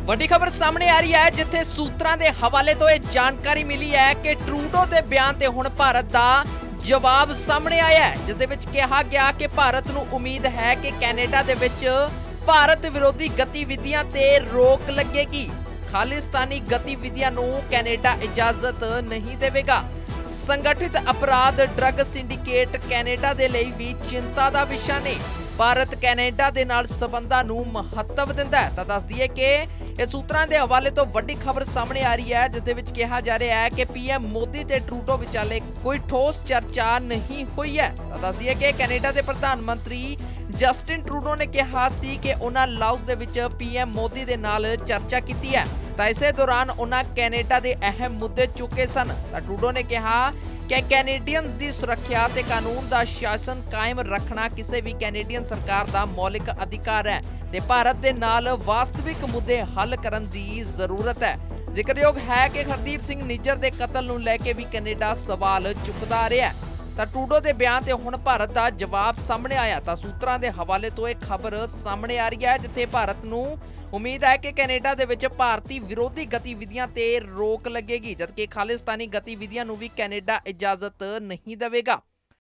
ਵੱਡੀ ਖਬਰ ਸਾਹਮਣੇ ਆ ਰਹੀ ਹੈ ਜਿੱਥੇ ਸੂਤਰਾਂ ਦੇ ਹਵਾਲੇ ਤੋਂ ਇਹ ਜਾਣਕਾਰੀ ਮਿਲੀ ਹੈ ਕਿ ਟਰੂਡੋ ਦੇ ਬਿਆਨ ਤੇ ਹੁਣ ਭਾਰਤ ਦਾ ਜਵਾਬ ਸਾਹਮਣੇ ਆਇਆ ਹੈ, ਜਿਸ ਦੇ ਵਿੱਚ ਕਿਹਾ ਗਿਆ ਕਿ ਭਾਰਤ ਨੂੰ ਉਮੀਦ ਹੈ ਕਿ ਕੈਨੇਡਾ ਦੇ ਵਿੱਚ ਭਾਰਤ ਵਿਰੋਧੀ ਗਤੀਵਿਧੀਆਂ ਤੇ ਰੋਕ ਲੱਗੇਗੀ। ਖਾਲਿਸਤਾਨੀ ਗਤੀਵਿਧੀਆਂ ਨੂੰ ਕੈਨੇਡਾ ਇਜਾਜ਼ਤ ਨਹੀਂ ਦੇਵੇਗਾ। ਸੰਗਠਿਤ ਅਪਰਾਧ ਡਰੱਗ ਸਿੰਡੀਕੇਟ ਕੈਨੇਡਾ ਦੇ ਲਈ ਵੀ ਚਿੰਤਾ ਦਾ ਵਿਸ਼ਾ ਨੇ। ਭਾਰਤ ਕੈਨੇਡਾ ਦੇ ਨਾਲ ਸਬੰਧਾਂ ਨੂੰ ਮਹੱਤਵ ਦਿੰਦਾ ਹੈ। ਤਾਂ ਦੱਸ ਦਈਏ ਕਿ ਇਹ ਸੂਤਰਾਂ ਦੇ ਹਵਾਲੇ ਤੋਂ ਵੱਡੀ ਖਬਰ ਸਾਹਮਣੇ ਆ ਰਹੀ ਹੈ, ਜਿਸ ਦੇ ਵਿੱਚ ਕਿਹਾ ਜਾ ਰਿਹਾ ਹੈ ਕਿ ਪੀਐਮ ਮੋਦੀ ਤੇ ਟਰੂਡੋ ਵਿਚਾਲੇ ਕੋਈ ਠੋਸ ਚਰਚਾ ਨਹੀਂ ਹੋਈ ਹੈ। ਤਾਂ ਦੱਸ ਦਈਏ ਕਿ ਕੈਨੇਡਾ ਦੇ ਪ੍ਰਧਾਨ ਮੰਤਰੀ ਜਸਟਿਨ ਟਰੂਡੋ ਨੇ ਕਿਹਾ ਸੀ ਕਿ ਉਹਨਾਂ ਲਾਓਸ ਦੇ ਵਿੱਚ ਪੀਐਮ ਮੋਦੀ ਦੇ ਨਾਲ ਚਰਚਾ ਕੀਤੀ ਹੈ। ਤਾਂ ਇਸੇ ਦੌਰਾਨ ਉਹਨਾਂ ਕੈਨੇਡਾ ਦੇ ਅਹਿਮ ਮੁੱਦੇ ਚੁੱਕੇ ਸਨ। ਤਾਂ ਟਰੂਡੋ ਨੇ ਕਿਹਾ ਕਿ ਕੈਨੇਡੀਅਨਸ ਦੀ ਸੁਰੱਖਿਆ ਤੇ ਕਾਨੂੰਨ ਦਾ ਸ਼ਾਸਨ ਕਾਇਮ ਰੱਖਣਾ ਕਿਸੇ ਵੀ ਕੈਨੇਡੀਅਨ ਸਰਕਾਰ ਦਾ ਮੌਲਿਕ ਅਧਿਕਾਰ ਹੈ ਤੇ ਭਾਰਤ ਦੇ ਨਾਲ ਵਾਸਤਵਿਕ ਮੁੱਦੇ ਹੱਲ ਕਰਨ ਦੀ ਜ਼ਰੂਰਤ ਹੈ। ਜ਼ਿਕਰਯੋਗ ਹੈ ਕਿ ਹਰਦੀਪ ਸਿੰਘ ਨਿੱਜਰ ਦੇ ਕਤਲ ਨੂੰ ਲੈ ਕੇ ਵੀ ਕੈਨੇਡਾ ਸਵਾਲ ਚੁੱਕਦਾ ਆ ਰਿਹਾ ਹੈ। ਤਾਂ ਟਰੂਡੋ ਦੇ ਬਿਆਨ ਤੇ ਹੁਣ ਭਾਰਤ ਦਾ ਜਵਾਬ ਸਾਹਮਣੇ ਆਇਆ। ਤਾਂ ਸੂਤਰਾਂ ਦੇ ਹਵਾਲੇ ਤੋਂ ਇਹ ਖਬਰ ਸਾਹਮਣੇ ਆ ਰਹੀ ਹੈ, ਜਿੱਥੇ ਭਾਰਤ ਨੂੰ ਉਮੀਦ ਹੈ ਕਿ ਕੈਨੇਡਾ ਦੇ ਵਿੱਚ ਭਾਰਤੀ ਵਿਰੋਧੀ ਗਤੀਵਿਧੀਆਂ ਤੇ ਰੋਕ ਲੱਗੇਗੀ, ਜਦਕਿ ਖਾਲਿਸਤਾਨੀ ਗਤੀਵਿਧੀਆਂ ਨੂੰ ਵੀ ਕੈਨੇਡਾ ਇਜਾਜ਼ਤ ਨਹੀਂ ਦੇਵੇਗਾ।